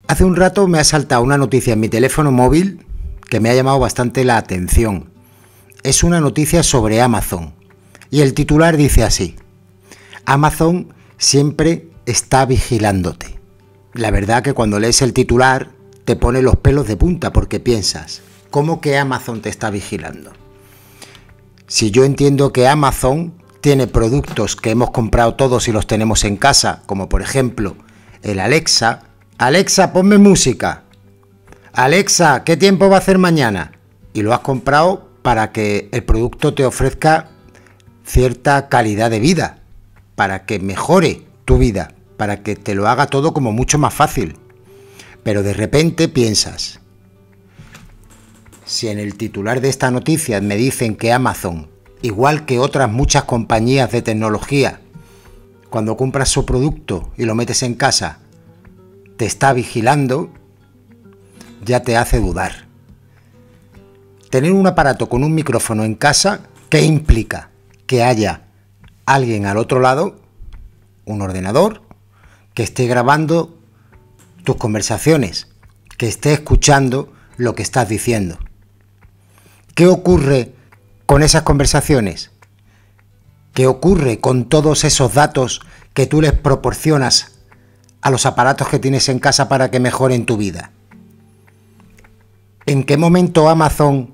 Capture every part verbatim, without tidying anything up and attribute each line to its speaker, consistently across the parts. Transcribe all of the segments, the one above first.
Speaker 1: Hace un rato me ha saltado una noticia en mi teléfono móvil que me ha llamado bastante la atención. Es una noticia sobre Amazon y el titular dice así: Amazon siempre está vigilándote. La verdad que cuando lees el titular te pone los pelos de punta porque piensas, ¿cómo que Amazon te está vigilando? Si yo entiendo que Amazon tiene productos que hemos comprado todos y los tenemos en casa, como por ejemplo el Alexa. Alexa, ponme música. Alexa, ¿qué tiempo va a hacer mañana? Y lo has comprado para que el producto te ofrezca cierta calidad de vida, para que mejore tu vida, para que te lo haga todo como mucho más fácil. Pero de repente piensas, si en el titular de esta noticia me dicen que Amazon, igual que otras muchas compañías de tecnología, cuando compras su producto y lo metes en casa, te está vigilando, ya te hace dudar. Tener un aparato con un micrófono en casa, ¿qué implica? Que haya alguien al otro lado, un ordenador, que esté grabando tus conversaciones, que esté escuchando lo que estás diciendo. ¿Qué ocurre con esas conversaciones? ¿Qué ocurre con todos esos datos que tú les proporcionas a los aparatos que tienes en casa para que mejoren tu vida? ¿En qué momento Amazon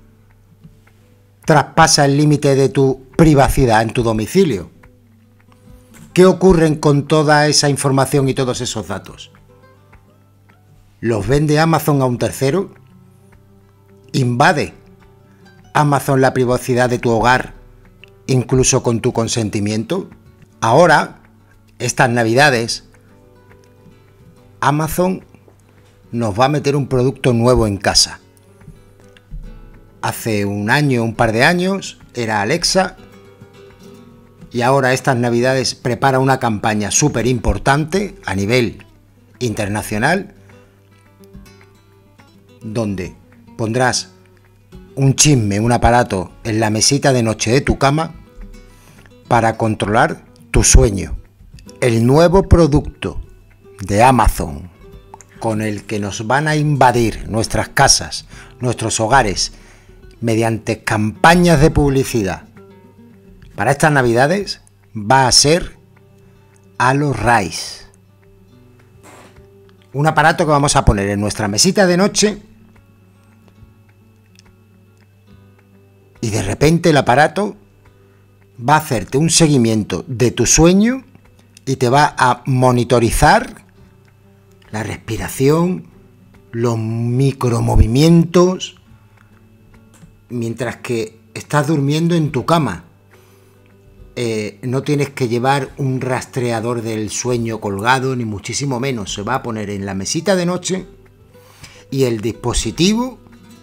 Speaker 1: traspasa el límite de tu privacidad en tu domicilio? ¿Qué ocurre con toda esa información y todos esos datos? ¿Los vende Amazon a un tercero? ¿Invade Amazon la privacidad de tu hogar, incluso con tu consentimiento? Ahora, estas navidades, Amazon nos va a meter un producto nuevo en casa. Hace un año, un par de años, era Alexa, y ahora estas navidades prepara una campaña súper importante a nivel internacional, donde pondrás un chisme, un aparato en la mesita de noche de tu cama para controlar tu sueño. El nuevo producto de Amazon con el que nos van a invadir nuestras casas, nuestros hogares, mediante campañas de publicidad para estas navidades, va a ser HaloRise. Un aparato que vamos a poner en nuestra mesita de noche y de repente el aparato va a hacerte un seguimiento de tu sueño y te va a monitorizar la respiración, los micromovimientos, mientras que estás durmiendo en tu cama. Eh, no tienes que llevar un rastreador del sueño colgado, ni muchísimo menos. Se va a poner en la mesita de noche y el dispositivo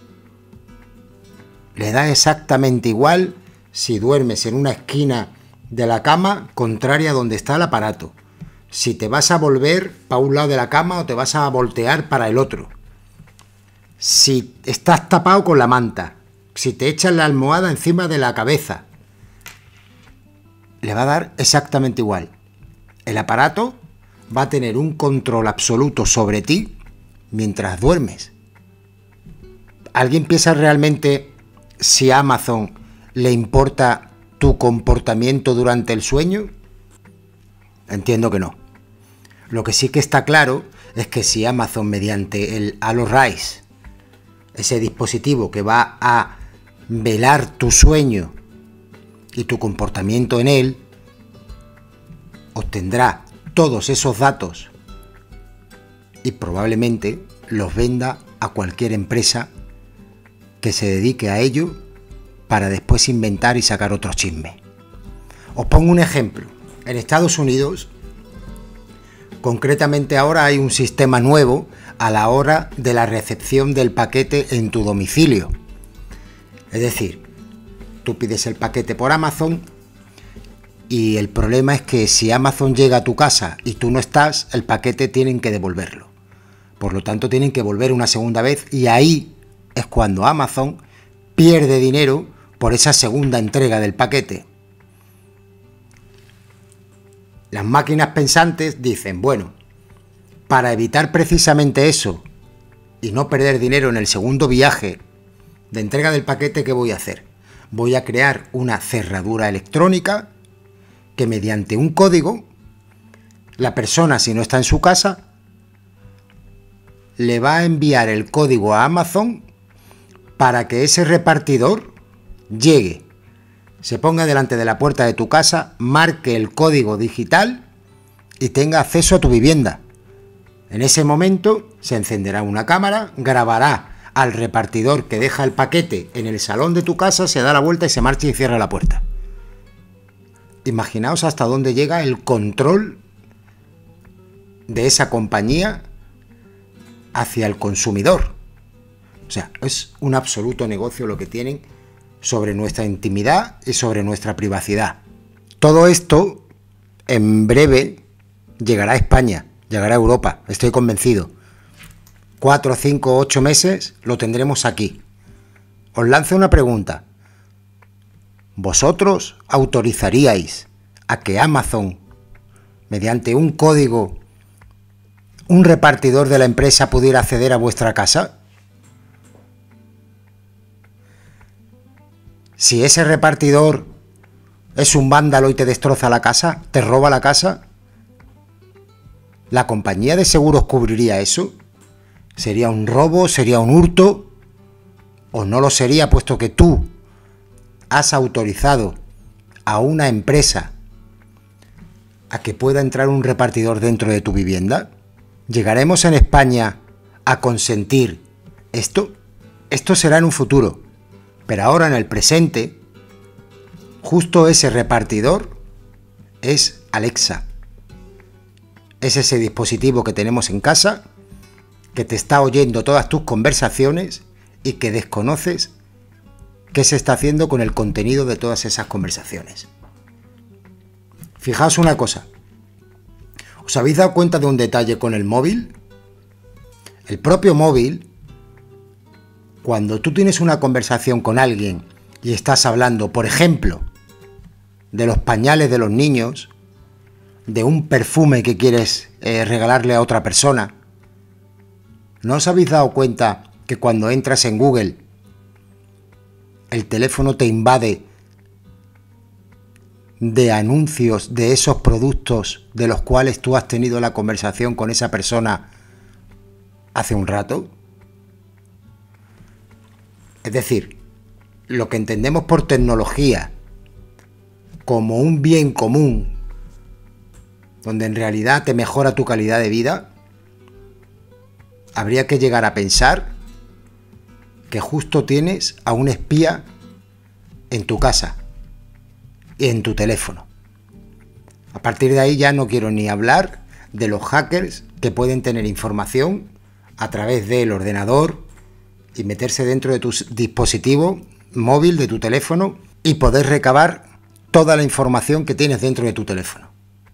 Speaker 1: le da exactamente igual si duermes en una esquina de la cama contraria a donde está el aparato, si te vas a volver para un lado de la cama o te vas a voltear para el otro, si estás tapado con la manta, si te echas la almohada encima de la cabeza, le va a dar exactamente igual. El aparato va a tener un control absoluto sobre ti mientras duermes. ¿Alguien piensa realmente si a Amazon le importa tu comportamiento durante el sueño? Entiendo que no. Lo que sí que está claro es que si Amazon, mediante el HaloRise, ese dispositivo que va a velar tu sueño y tu comportamiento en él, obtendrá todos esos datos y probablemente los venda a cualquier empresa que se dedique a ello para después inventar y sacar otro chisme. Os pongo un ejemplo. En Estados Unidos, concretamente ahora hay un sistema nuevo a la hora de la recepción del paquete en tu domicilio. Es decir, tú pides el paquete por Amazon y el problema es que si Amazon llega a tu casa y tú no estás, el paquete tienen que devolverlo. Por lo tanto, tienen que volver una segunda vez y ahí es cuando Amazon pierde dinero por esa segunda entrega del paquete. Las máquinas pensantes dicen, bueno, Para evitar precisamente eso y no perder dinero en el segundo viaje de entrega del paquete, ¿qué voy a hacer? Voy a crear una cerradura electrónica que mediante un código, la persona, si no está en su casa, le va a enviar el código a Amazon para que ese repartidor llegue, se ponga delante de la puerta de tu casa, marque el código digital y tenga acceso a tu vivienda. En ese momento se encenderá una cámara, grabará al repartidor que deja el paquete en el salón de tu casa, se da la vuelta y se marcha y cierra la puerta. Imaginaos hasta dónde llega el control de esa compañía hacia el consumidor. O sea, es un absoluto negocio lo que tienen sobre nuestra intimidad y sobre nuestra privacidad. Todo esto en breve llegará a España, llegará a Europa, estoy convencido. Cuatro, cinco, ocho meses lo tendremos aquí. Os lanzo una pregunta. ¿Vosotros autorizaríais a que Amazon, mediante un código, un repartidor de la empresa pudiera acceder a vuestra casa? Si ese repartidor es un vándalo y te destroza la casa, te roba la casa, ¿la compañía de seguros cubriría eso? ¿Sería un robo? ¿Sería un hurto? ¿O no lo sería, puesto que tú has autorizado a una empresa a que pueda entrar un repartidor dentro de tu vivienda? ¿Llegaremos en España a consentir esto? Esto será en un futuro, pero ahora en el presente, justo ese repartidor es Alexa. Es ese dispositivo que tenemos en casa, que te está oyendo todas tus conversaciones y que desconoces qué se está haciendo con el contenido de todas esas conversaciones. Fijaos una cosa. ¿Os habéis dado cuenta de un detalle con el móvil? El propio móvil, cuando tú tienes una conversación con alguien y estás hablando, por ejemplo, de los pañales de los niños, de un perfume que quieres eh, regalarle a otra persona, ¿no os habéis dado cuenta que cuando entras en Google, el teléfono te invade de anuncios de esos productos de los cuales tú has tenido la conversación con esa persona hace un rato? Es decir, lo que entendemos por tecnología como un bien común, donde en realidad te mejora tu calidad de vida, habría que llegar a pensar que justo tienes a un espía en tu casa y en tu teléfono. A partir de ahí ya no quiero ni hablar de los hackers que pueden tener información a través del ordenador y meterse dentro de tu dispositivo móvil, de tu teléfono, y poder recabar toda la información que tienes dentro de tu teléfono.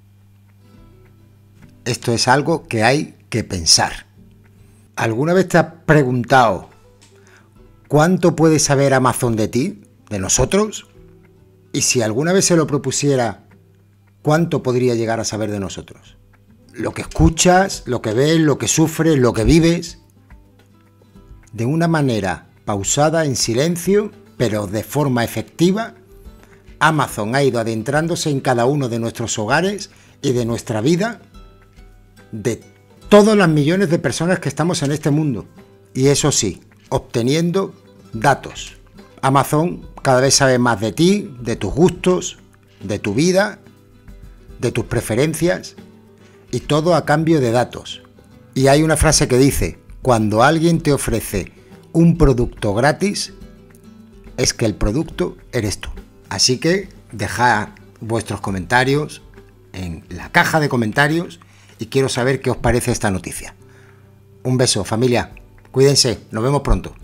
Speaker 1: Esto es algo que hay que pensar. ¿Alguna vez te has preguntado cuánto puede saber Amazon de ti, de nosotros? Y si alguna vez se lo propusiera, ¿cuánto podría llegar a saber de nosotros? Lo que escuchas, lo que ves, lo que sufres, lo que vives, de una manera pausada, en silencio, pero de forma efectiva, Amazon ha ido adentrándose en cada uno de nuestros hogares y de nuestra vida, de todas las millones de personas que estamos en este mundo. Y eso sí, obteniendo datos. Amazon cada vez sabe más de ti, de tus gustos, de tu vida, de tus preferencias, y todo a cambio de datos. Y hay una frase que dice: cuando alguien te ofrece un producto gratis, es que el producto eres tú. Así que dejad vuestros comentarios en la caja de comentarios y quiero saber qué os parece esta noticia. Un beso, familia. Cuídense. Nos vemos pronto.